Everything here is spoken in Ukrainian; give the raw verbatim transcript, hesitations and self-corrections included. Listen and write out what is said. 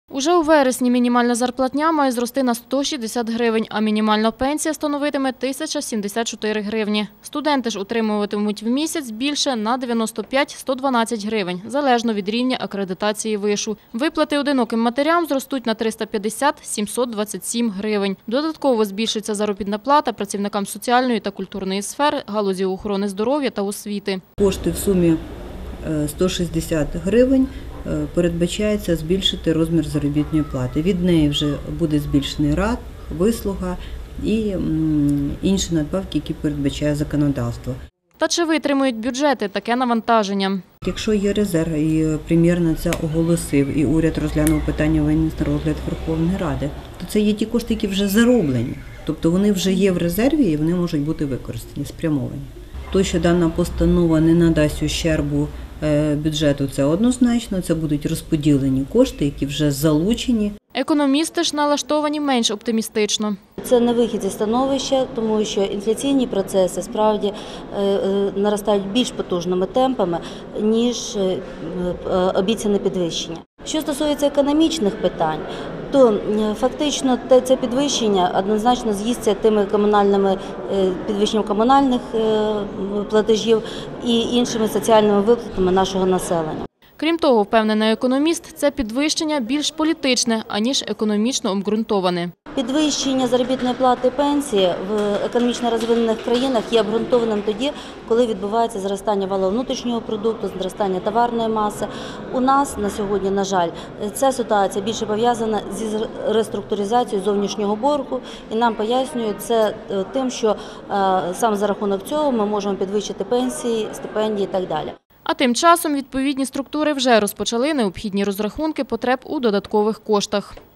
Уже у вересні мінімальна зарплатня має зрости на сто шістдесят гривень, а мінімальна пенсія становитиме тисяча сімдесят чотири гривні. Студенти ж отримуватимуть в місяць більше на дев'яносто п'ять - сто дванадцять гривень, залежно від рівня акредитації вишу. Виплати одиноким матерям зростуть на триста п'ятдесят - сімсот двадцять сім гривень. Додатково збільшиться заробітна плата працівникам соціальної та культурної сфер, галузі охорони здоров'я та освіти. Кошти в сумі сто шістдесят гривень передбачається збільшити розмір заробітної плати. Від неї вже буде збільшений рад, вислуга і інші надбавки, які передбачає законодавство. Та чи витримують бюджети таке навантаження? Якщо є резерв, і прем'єр на це оголосив, і уряд розглянув питання виніс на розгляд Верховної Ради, то це є ті кошти, які вже зароблені. Тобто вони вже є в резерві і вони можуть бути використані, спрямовані. То, що дана постанова не надасть ущербу бюджету, це однозначно, це будуть розподілені кошти, які вже залучені. Економісти ж налаштовані менш оптимістично. Це не вихід зі становища, тому що інфляційні процеси справді наростають більш потужними темпами, ніж обіцяне підвищення. Що стосується економічних питань, то фактично це підвищення однозначно з'їсться тими комунальними підвищенням комунальних платежів і іншими соціальними виплатами нашого населення. Крім того, впевнений економіст, це підвищення більш політичне, аніж економічно обґрунтоване. Підвищення заробітної плати і пенсії в економічно розвинених країнах є обґрунтованим тоді, коли відбувається зростання валового внутрішнього продукту, зростання товарної маси. У нас на сьогодні, на жаль, ця ситуація більше пов'язана зі реструктуризацією зовнішнього боргу, і нам пояснюють це тим, що саме за рахунок цього ми можемо підвищити пенсії, стипендії і так далі. А тим часом відповідні структури вже розпочали необхідні розрахунки потреб у додаткових коштах.